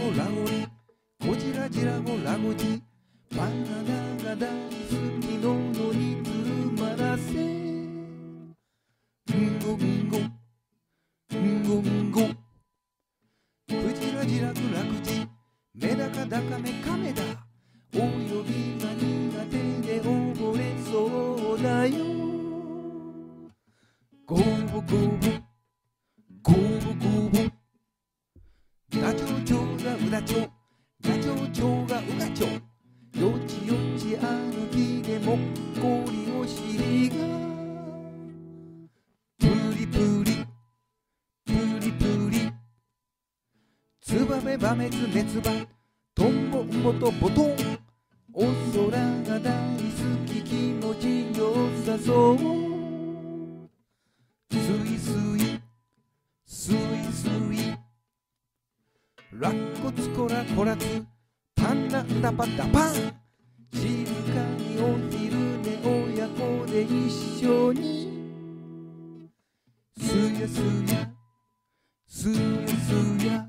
ごラゴリゴジラジラゴラゴジバナナが大好き喉に詰まらせんごんごんごんごクジラジラグラクジメダカダカメカメダ泳ぎが苦手で溺れそうだよゴボゴボゴボゴボダチョウチョウがウダチョウガチョウチョウがウガチョウよちよち歩きでもっこりお尻がプリプリプリプリツバメバメツメツバトンボンボとボトンお空が大好き気持ちよさそうスイスイスイスイラッコツコラコラツパンダンダパダパン静かにお昼寝親子で一緒にすやすやすやすや